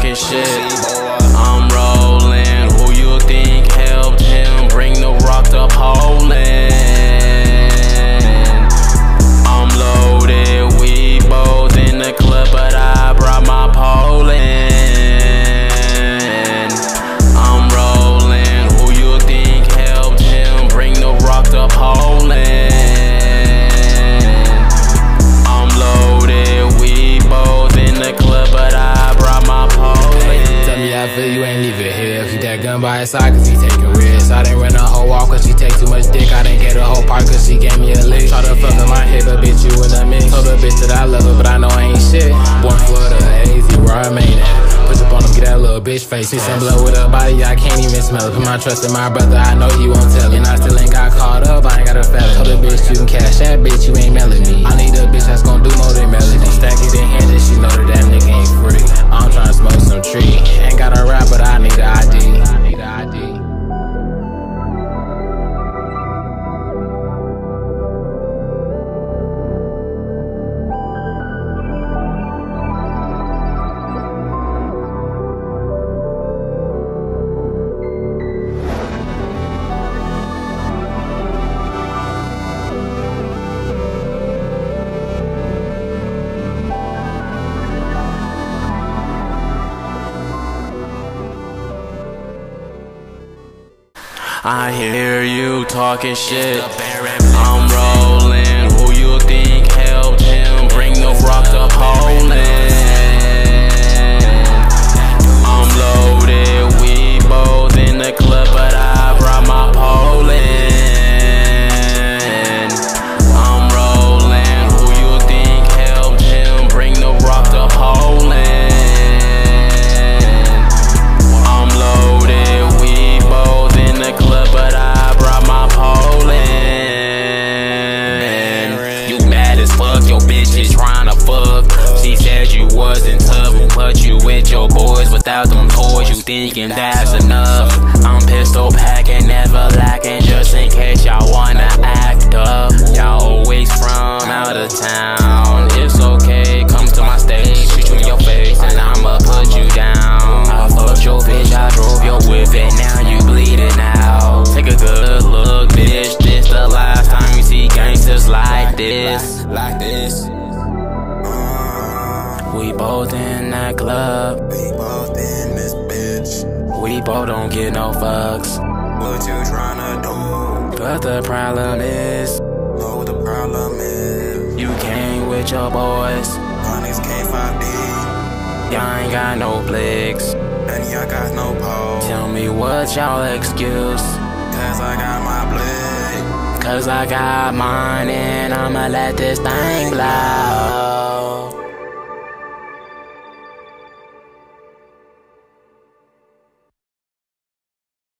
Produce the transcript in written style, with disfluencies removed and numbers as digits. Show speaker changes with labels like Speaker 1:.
Speaker 1: talking shit. I'm rolling. Who you think helped him bring the rock to Poland? I'm loaded, we both in the club, but I brought my Poland. I'm rolling. Who you think helped him bring the rock to Poland? I'm loaded, we both in the club, but I brought my Poland.
Speaker 2: Tell me how I feel, you ain't even here. Keep that gun by his side cause he taking risks. I didn't run a whole walk cause she take too much dick. I didn't get a whole part cause she gave me a lick. Try to fuck with my head, but bitch you in the mix. Told her bitch that I love her, but I know I ain't shit. Born Florida, AZ, where I made it. Push up on him, get that little bitch face. See some blood with her body, I can't even smell it. Put my trust in my brother, I know he won't tell it. And I still ain't got caught up, I ain't got a fella. Told her bitch you can cash that bitch, you ain't mailing me. I need a bitch that's gon' do more than melody. Stack it in hand and she know that that nigga ain't free. I'm tryna smoke some tree. Ain't got a rap, but I need a ID. I need a ID.
Speaker 1: I hear you talking shit. I'm rolling. Who you think helped him bring the rock to Poland? I'm loaded, we both in the club, but I brought my Poland. I'm rolling. Who you think helped him bring the rock to Poland? I'm loaded, we both in the club, but I brought my Poland. You mad as fuck, your bitch is tryna fuck. She said you wasn't tough, but you with your boys without them toys. You thinking that's enough? I'm pistol packing, never lacking, just in case y'all wanna act up. Y'all always from out of town. It's okay, come to my stage, shoot you in your face, and I'ma put you down. I fucked your bitch, I drove your whip, and now you bleeding out. Take a good look, bitch. This the last time you see gangsters like this. We both in that club.
Speaker 3: We both in this bitch.
Speaker 1: We both don't get no fucks.
Speaker 3: What you tryna do?
Speaker 1: But the problem is,
Speaker 3: Know what the problem is.
Speaker 1: you came with your boys.
Speaker 3: Honey's K5D.
Speaker 1: Y'all ain't got no flicks.
Speaker 3: And y'all got no pole.
Speaker 1: Tell me what's y'all excuse?
Speaker 3: Cause I got my blade.
Speaker 1: Cause I got mine and I'ma let this thing blow.